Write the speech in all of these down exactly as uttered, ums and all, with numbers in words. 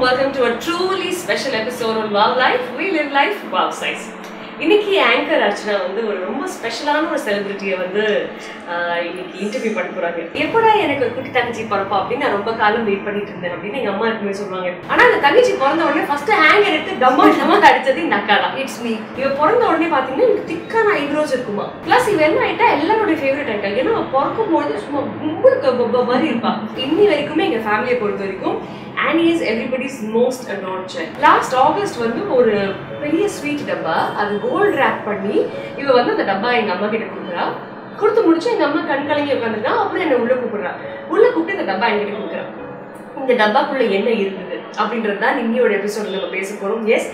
welcome to a truly special episode on Wow Life. We live life wow size. இன்னைக்கு anchor Archana வந்து ஒரு ரொம்ப ஸ்பெஷலான ஒரு செலிபிரிட்டியை வந்து இன்னைக்கு இன்டர்வியூ பண்ண போறாங்க. எப்படா எனக்கு ஒரு குட்டி தங்கச்சி பிறப்பா அப்படின்னு நான் ரொம்ப காலம் வெயிட் பண்ணிட்டு இருந்தேன் அப்படின்னு எங்க அம்மா எப்பவுமே சொல்லுவாங்க. ஆனா அந்த தங்கச்சி பிறந்த உடனே ஃபர்ஸ்ட் ஹேங்கர் எடுத்து டம்மா டம்மா அடிச்சது இந்த அக்கா தான். It's me. இவ பிறந்த உடனே பாத்தீங்கன்னா எனக்கு திக்கான ஐப்ரோஸ் இருக்குமா. பிளஸ் இவ என்ன ஆயிட்டா எல்லாரோட ஃபேவரட் ஆயிட்டா. ஏன்னா பிறக்கும் பொழுது சும்மா கும்புடுக்க மாதிரி இருப்பா. இன்னி வரைக்குமே எங்க ஃபேமிலியை பொறுத்த வரைக்கும் Annie is everybody's most adored child. Last August வந்து ஒரு பெரிய ஸ்வீட் டப்பா அது கோல்ட் ரேப் பண்ணி இவ வந்து அந்த டப்பா எங்க அம்மா கிட்ட கொடுக்குறா. கொடுத்து முடிச்சு எங்க அம்மா கண் கலங்கி உட்காந்துருக்கா. அப்புறம் என்ன உள்ள கூப்பிடுறா. உள்ள கூப்பிட்டு இந்த டப்பா என்கிட்ட கொடுக்குறா. இந்த டப்பாக்குள்ள என்ன இருந்தது அப்படின்றது தான் இன்னையோட எபிசோட் நம்ம பேச போறோம். எஸ்,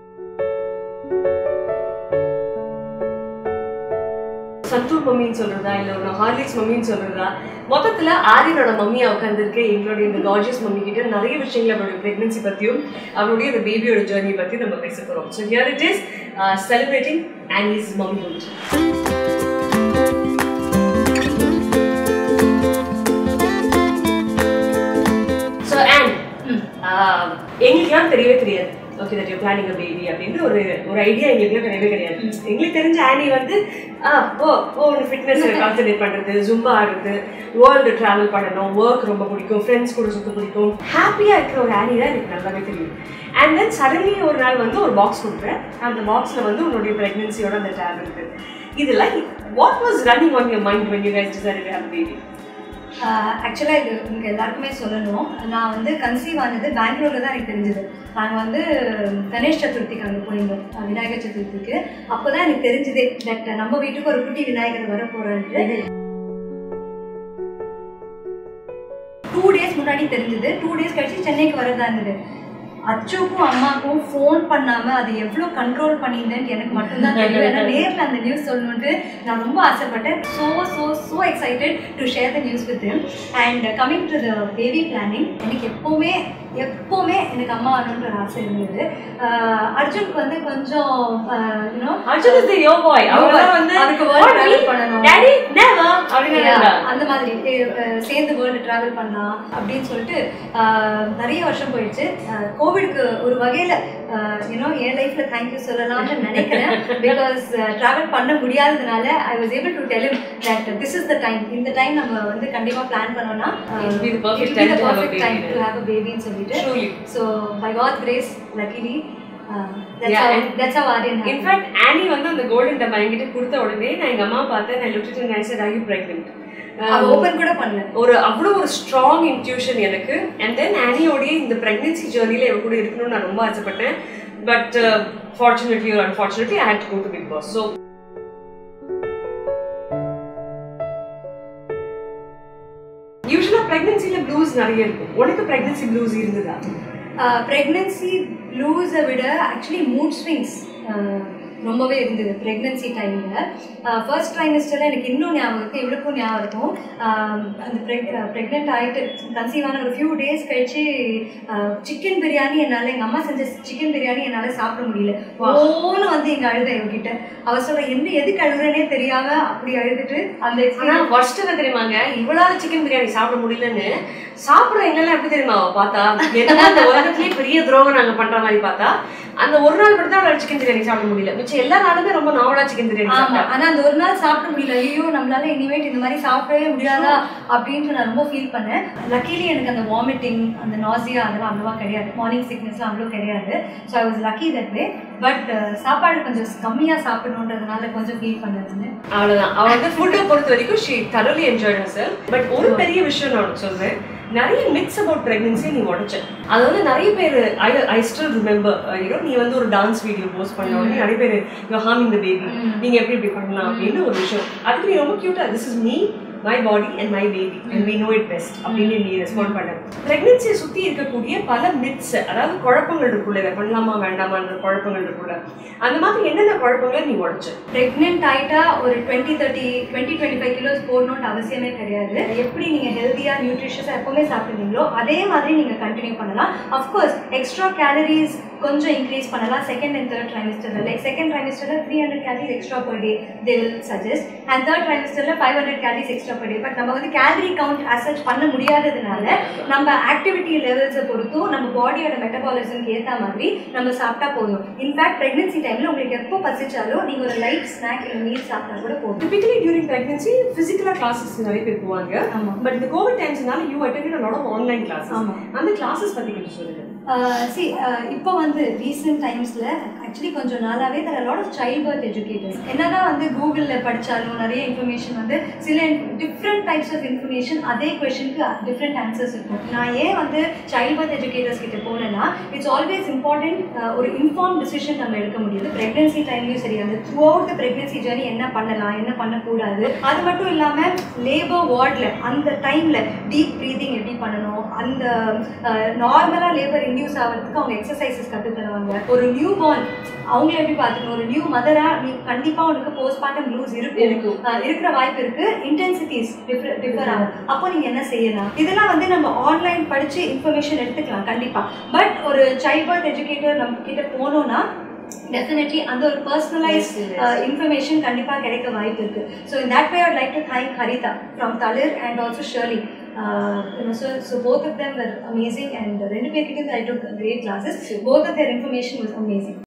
சந்தூர் மம்மின்னு சொல்றதா இல்ல ஒரு ஹார்லிக்ஸ் மம்மின்னு சொல்றதா, மொத்தத்துல ஆரியனோட மம்மியா உட்காந்துருக்கு எங்களுடைய இந்த கார்ஜியஸ் மம்மி கிட்ட நிறைய விஷயங்கள் அவருடைய பிரெக்னன்சி பத்தியும் அவருடைய இந்த பேபியோட ஜர்னி பத்தி நம்ம பேச போறோம். So here it is celebrating Annie's mummihood. So Anne, எங்களுக்குலாம் தெரியவே தெரியாது okay that you planning a baby அப்படின்னு ஒரு ஒரு ஐடியா எங்களுக்குலாம் கிடையவே கிடையாது. எங்களுக்கு தெரிஞ்ச ஆனி வந்து ஆ ஓ ஓ ஒரு ஃபிட்னஸ் கான்சன்ட்ரேட் பண்ணுறது, ஜும்பா ஆடுறது, வேர்ல்டு ட்ராவல் பண்ணணும், ஒர்க் ரொம்ப பிடிக்கும், ஃப்ரெண்ட்ஸ் கூட சுத்த பிடிக்கும், ஹாப்பியாக இருக்கிற ஒரு ஆனி தான் எனக்கு நல்லாவே தெரியும். அண்ட் தென் சடன்லி ஒரு நாள் வந்து ஒரு பாக்ஸ் கொடுக்குறேன். அந்த பாக்ஸில் வந்து உன்னுடைய ப்ரெக்னன்சியோட அந்த டேப் இருக்குது. இதில் what was running on your mind when you guys decided to have a baby? ஆக்சுவலாக இது உங்களுக்கு எல்லாருக்குமே சொல்லணும். நான் வந்து கன்சீவ் ஆனது பெங்களூரில் தான் எனக்கு தெரிஞ்சது. நாங்கள் வந்து கணேஷ் சதுர்த்திக்கு அங்கே போயிருந்தோம், விநாயகர் சதுர்த்திக்கு. அப்போ தான் எனக்கு தெரிஞ்சதே தட் நம்ம வீட்டுக்கு ஒரு குட்டி விநாயகர் வர போகிறேன்ட்டு. டூ டேஸ் முன்னாடி தெரிஞ்சது. டூ டேஸ் கழிச்சு சென்னைக்கு வரதா இருந்தது. அச்சுக்கும் அம்மாவுக்கும் ஃபோன் பண்ணாமல் அது எவ்வளோ கண்ட்ரோல் பண்ணியிருந்தேன்னு எனக்கு மட்டும்தான் தெரியும். ஏன்னா நேரில் அந்த நியூஸ் சொல்லணுன்ட்டு நான் ரொம்ப ஆசைப்பட்டேன். So so so excited to share the news with him. And coming to the baby planning, எனக்கு எப்போவுமே எப்போவுமே எனக்கு அம்மா வரணுன்ற ஒரு ஆசை இருந்தது. அர்ஜுனுக்கு வந்து கொஞ்சம் you know Arjun is the yo boy. அவங்க வந்து அதுக்கு வேர்ல்ட் ட்ராவல் பண்ணணும், டாடி நெவர் அப்படிங்கறாங்க. அந்த மாதிரி சேர்ந்து வேர்ல்டு ட்ராவல் பண்ணலாம் அப்படின்னு சொல்லிட்டு நிறைய வருஷம் போயிடுச்சு. கோவிட்க்கு ஒரு வகையில் யூனோ என் லைஃப்ல தேங்க்யூ சொல்லலாம்னு நினைக்கிறேன். பிகாஸ் ட்ராவல் பண்ண முடியாததுனால I was able to tell him that this is the time. இந்த டைம் நம்ம வந்து கண்டிப்பாக பிளான் பண்ணோம்னா it be the perfect time to have a baby ன்னு சொல்லிட்டு. So by God's grace, luckily uh, that's yeah, how that's how Aryan happened. In fact, Annie வந்து அந்த golden டப்பா என்கிட்ட கொடுத்த உடனே நான் எங்க அம்மா பார்த்தேன். நான் looked at her and I said, are you pregnant? அது ஓபன் கூட பண்ணல. ஒரு அவ்வளோ ஒரு ஸ்ட்ராங் இன்ட்யூஷன் எனக்கு. அண்ட் தென் ஆனியோடைய இந்த பிரெக்னன்சி ஜேர்னியில் இவ கூட இருக்கணும்னு நான் ரொம்ப ஆசைப்பட்டேன். But fortunately or unfortunately I had to go to Bigg Boss. So யூஸ்வலாக ப்ரெக்னன்சியில் ப்ளூஸ் நிறைய இருக்கும். உனக்கு ப்ரெக்னன்சி ப்ளூஸ் இருந்ததா? ப்ரெக்னன்சி ப்ளூஸை விட ஆக்சுவலி மூட் ஸ்விங்ஸ் ரொம்பவே இருந்தது ப்ரெக்னன்சி டைமில். ஃபர்ஸ்ட் ட்ரைமஸ்டரில் எனக்கு இன்னும் ஞாபகம் இருக்குது, இவளுக்கும் ஞாபகம் இருக்கும். அந்த ப்ரெக் ப்ரெக்னென்ட் ஆகிட்டு கன்சீவான ஒரு ஃபியூ டேஸ் கழிச்சு சிக்கன் பிரியாணி என்னால், எங்கள் அம்மா செஞ்ச சிக்கன் பிரியாணி என்னால் சாப்பிட முடியல. ஓன்னு வந்து எங்கள் அழுத இவகிட்ட. அவள் சொல்ல என்ன எதுக்கு அழுகுறேனே தெரியாமல் அப்படி அழுதுட்டு அந்த ஆனால் ஃபர்ஸ்ட் என்ன தெரியுமாங்க, இவளால் சிக்கன் பிரியாணி சாப்பிட முடியலன்னு சாப்பிட்ற எங்கெல்லாம் எப்படி தெரியுமா அவள் பார்த்தா எதனா அந்த உலகத்திலேயே பெரிய துரோகம் நாங்கள் பண்ணுற மாதிரி பார்த்தா அந்த ஒரு நாள் மட்டும் தான் அவளால் சிக்கன் பிரியாணி சாப்பிட முடியல. மிச்சம் எல்லா நாளுமே ரொம்ப நாவலா சிக்கன் பிரியாணி சாப்பிட்டா. ஆனால் அந்த ஒரு நாள் சாப்பிட முடியல. ஐயோ நம்மளால இனிமேட் இந்த மாதிரி சாப்பிடவே முடியாதா அப்படின்ட்டு நான் ரொம்ப ஃபீல் பண்ணேன். லக்கிலி எனக்கு அந்த வாமிட்டிங், அந்த நாசியா அதெல்லாம் அவ்வளோவா கிடையாது. மார்னிங் சிக்னஸ்லாம் அவ்வளோ கிடையாது. So I was lucky that way. But சாப்பாடு கொஞ்சம் கம்மியாக சாப்பிடணுன்றதுனால கொஞ்சம் ஃபீல் பண்ணதுன்னு அவ்வளோதான். அவள் வந்து ஃபுட்டை பொறுத்த வரைக்கும் she thoroughly enjoy herself. But ஒரு பெரிய விஷயம் நான் உனக்கு சொல்றேன், நிறைய மித்ஸ் அபவுட் பிரெக்னன்சி நீ உடைச்ச. அது வந்து நிறைய பேர் I I still remember you know நீ வந்து ஒரு டான்ஸ் வீடியோ போஸ்ட் பண்ண உடனே நிறைய பேர் யூ ஹார்மிங் த பேபி, நீங்க எப்படி இப்படி பண்ணலாம் அப்படின்னு ஒரு விஷயம். அதுக்கு நீ ரொம்ப கியூட்டா this is me, my body and my baby and we know it best அப்படின்னு நீ ரெஸ்பாண்ட் பண்ண. பிரெக்னன்சியை சுற்றி இருக்கக்கூடிய பல மித்ஸ், அதாவது குழப்பங்கள் இருக்குள்ள, இதை பண்ணலாமா வேண்டாமான்ற குழப்பங்கள் இருக்குள்ள, அந்த மாதிரி என்னென்ன குழப்பங்களை நீ உடைச்ச? ப்ரெக்னென்ட் ஆகிட்டா ஒரு twenty thirty twenty twenty five kilos போடணும்னு அவசியமே கிடையாது. எப்படி நீங்கள் ஹெல்த்தியாக நியூட்ரிஷியஸாக எப்போவுமே சாப்பிடுவீங்களோ அதே மாதிரி நீங்கள் கண்டினியூ பண்ணலாம். அஃப்கோர்ஸ் எக்ஸ்ட்ரா கேலரிஸ் கொஞ்சம் இன்க்ரீஸ் பண்ணலாம் செகண்ட் அண்ட் தேர்ட் ட்ரைமிஸ்டரில். லைக் செகண்ட் ட்ரைமிஸ்டரில் three hundred calories extra per day they will suggest and third ட்ரைமிஸ்டரில் five hundred calories extra per day. But நம்ம வந்து கேலரி கவுண்ட் அசர்ச் பண்ண முடியாததுனால நம்ம ஆக்டிவிட்டி லெவல்ஸை பொறுத்தும் நம்ம பாடியோட மெட்டபாலிசம்க்கு ஏற்ற மாதிரி நம்ம சாப்பிட்டா போதும். இன்ஃபேக்ட் ப்ரெக்னன்சி டைமில் உங்களுக்கு எப்போ பசிச்சாலும் நீங்கள் ஒரு லைட் ஸ்நாக் இல்லை மீல் சாப்பிட்டா கூட போதும். Typically during pregnancy physical classes நிறைய பேர் போவாங்க. But இந்த கோவிட் டைம்ஸ்னால you attended a lot of online classes. அந்த classes பத்தி கொஞ்சம் சொல்லுங்க. சி இப்போ வந்து ரீசெண்ட் டைம்ஸில் ஆக்சுவலி கொஞ்சம் நாளாகவே there are a lot of child birth educators. என்னதான் வந்து கூகுளில் படித்தாலும் நிறைய இன்ஃபர்மேஷன் வந்து சில டிஃப்ரெண்ட் டைப்ஸ் ஆஃப் இன்ஃபர்மேஷன் அதே கொஷனுக்கு டிஃப்ரெண்ட் ஆன்சர்ஸ் இருக்கும். நான் ஏன் வந்து சைல்ட் பர்த் எஜுகேட்டர்ஸ் கிட்ட போனேன்னா இட்ஸ் ஆல்வேஸ் இம்பார்ட்டன்ட் ஒரு இன்ஃபார்ம் டிசிஷன் நம்ம எடுக்க முடியுது. ப்ரெக்னன்சி டைம்லையும் சரி அந்த throughout the pregnancy journey என்ன பண்ணலாம் என்ன பண்ணக்கூடாது, அது மட்டும் இல்லாமல் லேபர் வார்டில் அந்த டைமில் டீப் ப்ரீதிங் எப்படி பண்ணணும், அந்த நார்மலாக லேபர் இன்டியூஸ் ஆகிறதுக்கு அவங்க எக்ஸசைசஸ் கற்று தருவாங்க. ஒரு நியூ பார்ன் அவங்கள எப்படி பார்த்துக்கணும், ஒரு நியூ மதரா நீ கண்டிப்பாக உனக்கு போஸ்ட்மார்ட்டம் ப்ளூஸ் இருக்கும் இருக்கிற வாய்ப்பு இருக்கு, இன்டென்சிட்டிஸ் டிஃபர் டிஃபர் ஆகும். அப்போ நீங்கள் என்ன செய்யலாம், இதெல்லாம் வந்து நம்ம ஆன்லைன் படித்து இன்ஃபர்மேஷன் எடுத்துக்கலாம் கண்டிப்பாக. பட் ஒரு சைல்ட் பர்த் எஜுகேட்டர் நம்ம கிட்ட போனோம்னா டெஃபினெட்லி அந்த ஒரு பர்சனலைஸ்ட் இன்ஃபர்மேஷன் கண்டிப்பாக கிடைக்க வாய்ப்பு இருக்கு. So in that way I would like to thank Haritha from Thalir and also Shirley. Uh, you know, so, so both of them were amazing and rendu perkittu I took great classes. Both of their information was amazing.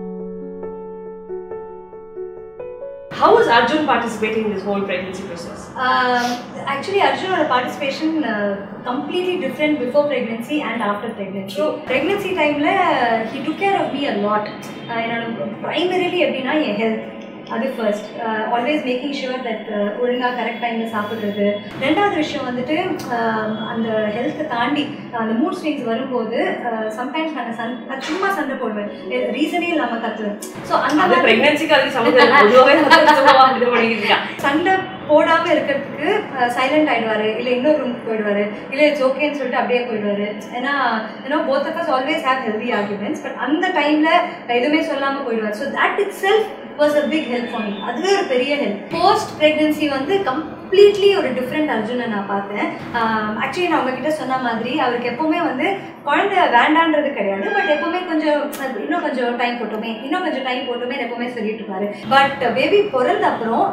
How was Arjun participating in this whole pregnancy process? Uh, actually, Arjun's participation uh, completely different before pregnancy and after pregnancy. So, pregnancy time la he took care of me a lot. Uh, you know, primarily எப்படின்னா என் health அது first, always making sure that ஒழுங்காக correct டைமில் சாப்பிட்றது. ரெண்டாவது விஷயம் வந்துட்டு அந்த ஹெல்த்தை தாண்டி அந்த மூட் ஸ்விங்ஸ் வரும்போது சம்டைம்ஸ் நாங்கள் சன் நான் சும்மா சண்டை போடுவேன், ரீசனே இல்லாமல் கற்றுவேன். ஸோ அந்த ப்ரெக்னன்சிக்கு சண்டை போடாமல் இருக்கிறதுக்கு சைலண்ட் ஆகிடுவார், இல்லை இன்னொரு ரூமுக்கு போயிடுவார், இல்லை இட்ஸ் ஓகேன்னு சொல்லிட்டு அப்படியே போயிடுவார். ஏன்னா ஏன்னா both of us always have healthy arguments. But அந்த டைமில் எதுவுமே சொல்லாமல் போயிடுவார். So that itself was a big help for me. அதுவே ஒரு பெரிய ஹெல்ப். போஸ்ட் ப்ரெக்னன்சி வந்து கம்ப்ளீட்லி ஒரு டிஃப்ரெண்ட் அர்ஜுனை நான் பார்த்தேன். ஆக்சுவலி நான் உங்ககிட்ட சொன்ன மாதிரி அவருக்கு எப்போவுமே வந்து குழந்தை வேண்டான்றது கிடையாது, பட் எப்போவுமே கொஞ்சம் இன்னும் கொஞ்சம் டைம் போட்டோமே இன்னும் கொஞ்சம் டைம் போட்டோமே எப்போவுமே சொல்லிட்டு இருப்பாரு. பட் பேபி பிறந்த அப்புறம்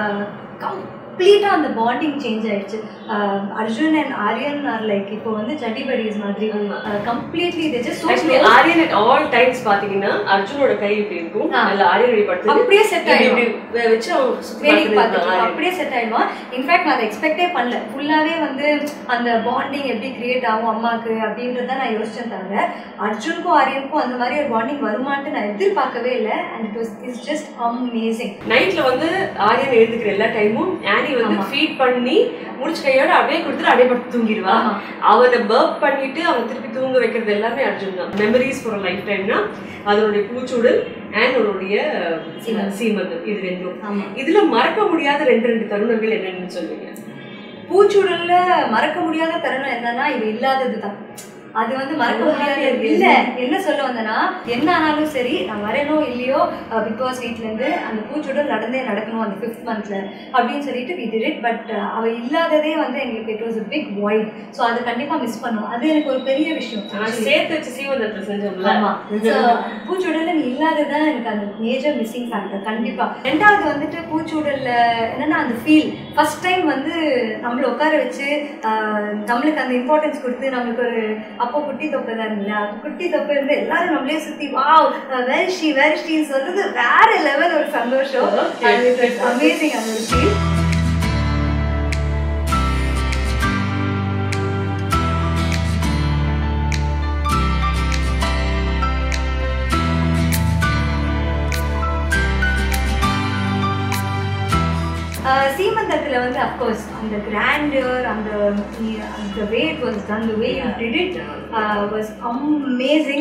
கம்ப்ளீட்டாக அந்த பாண்டிங் சேஞ்ச் ஆயிடுச்சு. Arjun and Aryan are like இப்போ வந்து சட்டி படிஸ் மாதிரி completely they just actually Aryan at all times பாத்தீங்கன்னா அர்ஜுனோட கை இப்படி இருக்கும், இல்ல ஆரியன் படுத்து அப்படியே செட் ஆயிடும் வெச்சு வேடிக்கை பார்த்துட்டு அப்படியே செட் ஆயிடுவான். இன்ஃபேக்ட் நான் அதை எக்ஸ்பெக்டே பண்ணல. ஃபுல்லாவே வந்து அந்த பாண்டிங் எப்படி கிரியேட் ஆகும் அம்மாவுக்கு அப்படின்றத நான் யோசிச்சேன். தவிர அர்ஜுனுக்கும் ஆரியனுக்கும் அந்த மாதிரி ஒரு பாண்டிங் வருமானு நான் எதிர்பார்க்கவே இல்லை. And it was it's just amazing. நைட்ல வந்து ஆரியன் எழுந்துக்கிற எல்லா டைமும் ஆனி வந்து ஃபீட் பண்ணி முடிச்ச கையோட அப்படியே கொடுத்துட்டு அப்படியே படுத்து தூங்கிடுவா. அவனை பர்ப் பண்ணிட்டு அவன் திருப்பி தூங்க வைக்கிறது எல்லாமே அர்ஜுன் தான். மெமரிஸ் ஃபார் லைஃப் டைம்னா அதனுடைய பூச்சூடல் அண்ட் அவனுடைய சீமந்தம், இது ரெண்டும். இதுல மறக்க முடியாத ரெண்டு ரெண்டு தருணங்கள் என்னன்னு சொல்லுவீங்க? பூச்சூடல்ல மறக்க முடியாத தருணம் என்னன்னா இது இல்லாதது தான். அது வந்து மறக்க முடியாது. இல்லை என்ன சொல்ல வந்தேன்னா என்ன ஆனாலும் சரி நான் வரேனோ இல்லையோ பிக் பாஸ் வீட்லேருந்து அந்த பூச்சூடல் நடந்தே நடக்கணும் அந்த ஃபிஃப்த் மந்த்ல அப்படின்னு சொல்லிட்டு வி டிட் இட். பட் அவள் இல்லாததே வந்து எங்களுக்கு it was a big void. So அதை கண்டிப்பாக மிஸ் பண்ணோம். அது எனக்கு ஒரு பெரிய விஷயம். சேர்த்து வச்சு சீவந்தத்தில் செஞ்சோம்ல. ஆமாம், பூச்சூடல்ல நீ இல்லாததான் எனக்கு அந்த மேஜர் மிஸ்ஸிங் ஃபேக்டர் கண்டிப்பாக. ரெண்டாவது வந்துட்டு பூச்சூடல்ல என்னன்னா அந்த ஃபீல் ஃபர்ஸ்ட் டைம் வந்து நம்மளை உட்கார வச்சு நம்மளுக்கு அந்த இம்பார்ட்டன்ஸ் கொடுத்து நம்மளுக்கு ஒரு அப்போ குட்டி தொப்பை தான் இருந்தீங்களா, குட்டி தொப்பை இருந்து எல்லாரும் நம்மளே சுத்தி வாவ் வெரிஷி வெரிஷின்னு சொல்றது வேற லெவல் ஒரு சந்தோஷம். அமேசிங் அந்த ஒரு ஃபீல். சீமந்தத்தில் வந்து அஃப்கோர்ஸ் அந்த கிராண்டர் அந்த the way it was done, the way you did it uh, was amazing.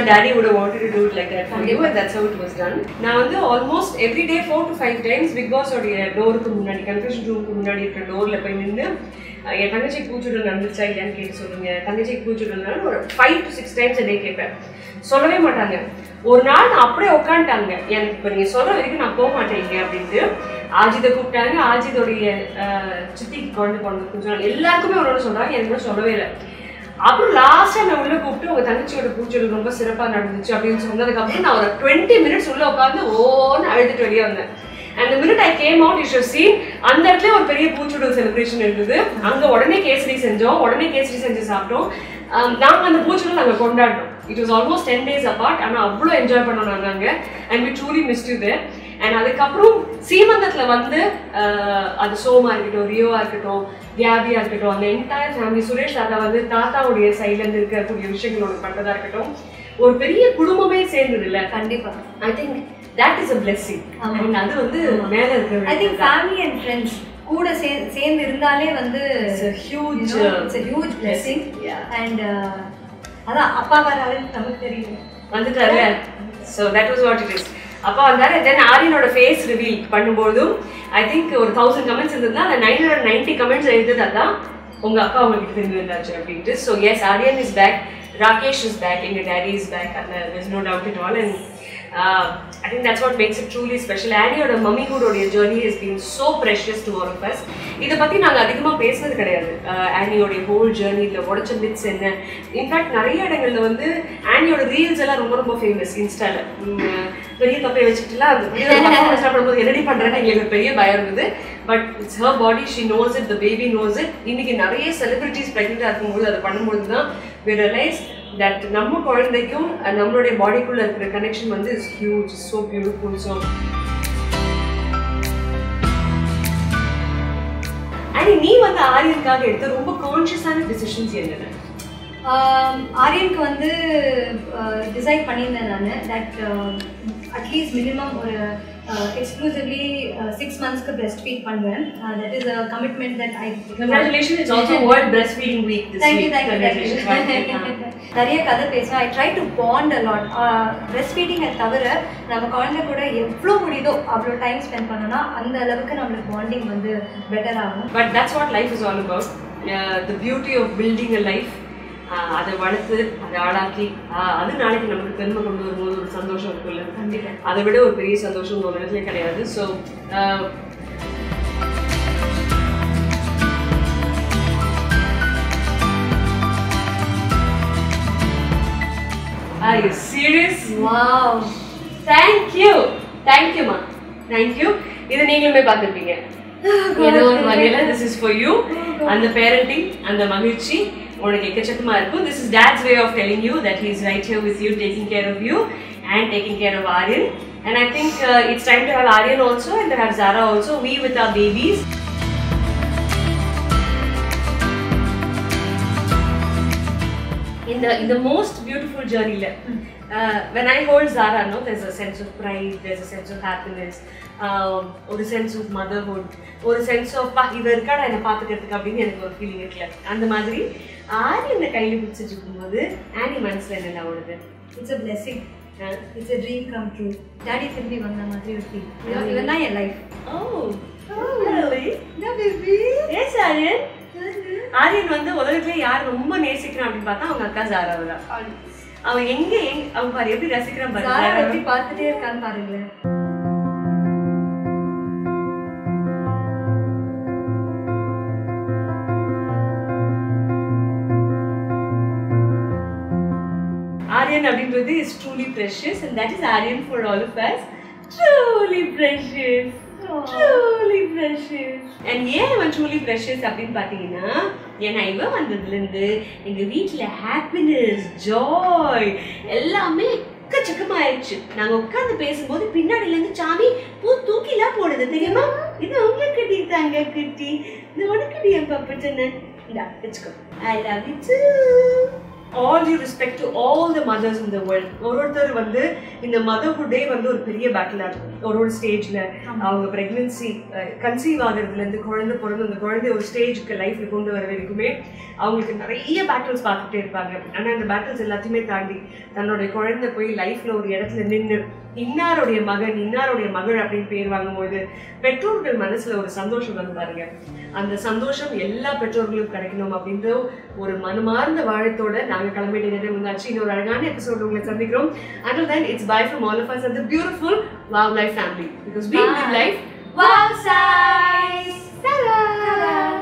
daddy would have wanted to do it like that for you, and that's how it was done. நான் வந்து almost every day four to five times Big Boss உடைய டோருக்கு முன்னாடி confession ரூமுக்கு முன்னாடி இருக்கிற டோர்ல போய் நின்று என் தங்கச்சிக்கு பூச்சுடல் நடந்துச்சா இல்லையான்னு கேட்டு சொல்லுங்க, தங்கச்சிக்கு பூச்சுடல்னாலும் ஒரு ஃபைவ் டு சிக்ஸ் டைம்ஸ் என்னை கேட்பேன். சொல்லவே மாட்டாங்க. ஒரு நாள் நான் அப்படியே உட்காந்துட்டாங்க, எனக்கு இப்போ நீங்கள் சொல்கிற வரைக்கும் நான் போக மாட்டேங்க அப்படின்ட்டு. ஆஜிதை கூப்பிட்டாங்க, ஆஜிதோடைய சித்திக்கு குழந்தை பிறந்த கொஞ்சம் நாள் எல்லாருக்குமே ஒரு ஒன்று சொல்கிறாங்க, எனக்கு கூட சொல்லவே இல்லை. அப்புறம் லாஸ்ட்டாக நான் உள்ளே கூப்பிட்டு உங்கள் தங்கச்சியோட பூச்சொல் ரொம்ப சிறப்பாக நடந்துச்சு அப்படின்னு சொன்னதுக்கப்புறம் நான் ஒரு டுவெண்ட்டி மினிட்ஸ் உள்ளே உட்காந்து ஓன்னு அழுதுட்டு வெளியே வந்தேன். And the minute I came out, you should have seen, அந்த இடத்துல ஒரு பெரிய பூச்சொல் செலிப்ரேஷன் இருந்தது. அங்கே உடனே கேசரி செஞ்சோம், உடனே கேசரி செஞ்சு சாப்பிட்டோம். நாங்கள் அந்த பூச்சொல் நாங்கள் கொண்டாடினோம். It was almost ten days apart. ஆனால் அவ்வளோ என்ஜாய் பண்ணோம் நாங்கள் அங்கே. And we truly missed you there. And அதுக்கப்புறம் சீமந்தத்தில் வந்து அது சோமா இருக்கட்டும், ரியோவா இருக்கட்டும், கேபியா இருக்கட்டும், அந்த என்டையர் ஃபேமிலி, சுரேஷ் தாத்தா வந்து தாத்தாவுடைய சைட்லேருந்து இருக்கக்கூடிய விஷயங்களோட பண்ணுறதா இருக்கட்டும், ஒரு பெரிய குடும்பமே சேர்ந்தது இல்லை. கண்டிப்பாக I think that is a blessing. and அது வந்து மேல இருக்கிற I think family and friends கூட சேர்ந்து இருந்தாலே வந்து it's a huge you know, it's a huge blessing. yeah. and அதான் அப்பா வராரு நமக்கு தெரியும் வந்துட்டாரு. so that was what it is. அப்பா வந்தாரு. தென் ஆரியனோட ஃபேஸ் ரிவீல் பண்ணும்போதும் ஐ திங்க் ஒரு தௌசண்ட் கமெண்ட்ஸ் இருந்ததுன்னா அந்த நைன் ஹண்ட்ரட் நைன்டி கமெண்ட்ஸ் எழுதுது அதான் உங்க அப்பா உங்ககிட்ட திரும்பி வந்தாச்சு அப்படின்ட்டு. So yes, Aryan is back, Rakesh is back, எங்க டேடி இஸ் பேக். அந்த there's no doubt at all. and Uh, I think that's what makes it truly special. Annieயோட மம்மிஹுடோடைய journey has been so precious to all of us. இதை பற்றி நாங்கள் அதிகமாக பேசுனது கிடையாது. ஆனியோடைய ஹோல் ஜேர்னியில் உடச்ச மித்ஸ் என்ன. இன்ஃபேக்ட் நிறைய இடங்களில் வந்து ஆனியோட ரீல்ஸ் எல்லாம் ரொம்ப ரொம்ப ஃபேமஸ் இன்ஸ்டாவில். பெரிய தொப்பையை வச்சுட்டுலாம் அந்த ஸ்டார்ட் பண்ணும்போது என்னடி பண்ணுறேன்னு எங்களுக்கு பெரிய பயம் இருந்தது. But it's her body, she knows it, the baby knows it. இன்னைக்கு நிறைய செலிபிரிட்டிஸ் ப்ரெக்னெண்ட்டாக இருக்கும்போது அதை பண்ணும்போது தான் we realize that நம்ம குழந்தைக்கும் நம்மளுடைய பாடிக்குள்ள இருக்கிற கனெக்ஷன் வந்து is huge, so beautiful. so and நீ வந்து ஆரியனுக்காக எடுத்த ரொம்ப கான்ஷியஸான டிசிஷன்ஸ் என்னென்ன? ஆரியனுக்கு வந்து டிசைட் பண்ணியிருந்தேன் நான் தட் அட்லீஸ்ட் மினிமம் ஒரு எக்ஸ்க்ளூசிவ்லி சிக்ஸ் மந்த்ஸ்க்கு breast feed பண்ணுவேன். That is a commitment that I congratulations. It's also World Breastfeeding Week this thank week. you thank you thank you நிறைய கதை பேசுவேன். I try to bond a lot. breast feeding தவிர நம்ம குழந்தை கூட எவ்வளோ முடியுதோ அவ்வளோ டைம் ஸ்பெண்ட் பண்ணோம்னா அந்த அளவுக்கு நம்மளுக்கு பாண்டிங் வந்து பெட்டர் ஆகும். But that's what life is all about. Uh, the beauty of building a life. அதை வளர்த்து அதை ஆளாக்கி அது நாளைக்கு நமக்கு பெருமை கொண்டு வரும்போது ஒரு சந்தோஷம் இருக்குல்ல, அதை விட ஒரு பெரிய சந்தோஷம் ஒரு இடத்துல கிடையாது. So Are you serious? Wow. Thank you. Thank you ma. Thank you. இதை நீங்களுமே பார்த்துருப்பீங்க. ஏதோ ஒரு வகையில் this is for you. அந்த பேரண்டிங், அந்த மகிழ்ச்சி உனக்கு எக்கச்சக்கமா இருக்கும். This is Dad's way of telling you that he is right here with you, taking care of you and taking care of Aryan. And I think uh, it's time to have Aryan also and to have Zara also. We with our babies. In the in the most beautiful journey, uh, when I hold Zara, no, there's a sense of pride, there's a sense of happiness, um, or a sense of motherhood, or a sense of pa iva irukada enna paathukiradhukku appdinu enakku oru feeling irukla. And madri Aryan kaiyila pidichirukumbodhu Annie manasla enna odudu, it's a blessing. uh, it's a dream come true. Daddy thirumbi vanda madri oru feel. Even na your life. Oh, oh really? Yeah baby. Yes Aryan. Aryan வந்து உலகத்துல யார் ரொம்ப நேசிக்கிறான் அப்படின்னு பார்த்தா அவங்க அக்கா ஜாராவை தான். அவன் எங்க அவங்க பாரு எப்படி ரசிக்கிறான் பாரு, ஜாரா எப்படி பார்த்துட்டே இருக்கான்னு பாருங்களேன். ஆரியன் அப்படின்றது is truly precious and that is Aryan for all of us. Truly precious. Truly precious. And ஏன் இவன் truly precious அப்படின்னு பார்த்தீங்கன்னா, ஏன்னா இவன் வந்ததுலேருந்து எங்கள் வீட்டில் ஹாப்பினஸ், ஜாய் எல்லாமே எக்கச்சக்கமாயிடுச்சு. நாங்கள் உட்காந்து பேசும்போது பின்னாடிலேருந்து சாமி பூ தூக்கிலாம் போடுது தெரியுமா. இது உங்களுக்கு கட்டி தாங்க குட்டி, இது உனக்கு என் பப்பட்டன. இந்தா வச்சுக்கோ. I love you too. all due respect to all the mothers in the world. ஒருத்தர் வந்து இந்த மதர்ஹுட்டே வந்து ஒரு பெரிய பேட்டிலா இருக்கும். ஒரு ஒரு ஸ்டேஜ்ல அவங்க பிரெக்னன்சி கன்சீவ் ஆகிறதுல இருந்து குழந்தை பிறந்து அந்த குழந்தை ஒரு ஸ்டேஜுக்கு லைஃப்ல கொண்டு வர வரைக்குமே அவங்களுக்கு நிறைய பேட்டில்ஸ் பார்த்துட்டே இருப்பாங்க. ஆனா அந்த பேட்டில்ஸ் எல்லாத்தையுமே தாண்டி தன்னுடைய குழந்தை போய் லைஃப்ல ஒரு இடத்துல நின்று இன்னாருடைய மகன் இன்னாருடைய மகள் அப்படின்னு பேர் வாங்கும்போது பெற்றோர்கள் மனசுல ஒரு சந்தோஷம் வந்து பாருங்க. அந்த சந்தோஷம் எல்லா பெற்றோர்களும் கிடைக்கணும் அப்படின்ற ஒரு மனமார்ந்த வாழத்தோட நாங்க கிளம்பிட்டு நேரம் வந்தாச்சு. இன்னொரு அழகான எபிசோட் உங்களை சந்திக்கிறோம். Until then, it's bye from all of us and the beautiful Wow Life family, because we live life wow size. Ta-da!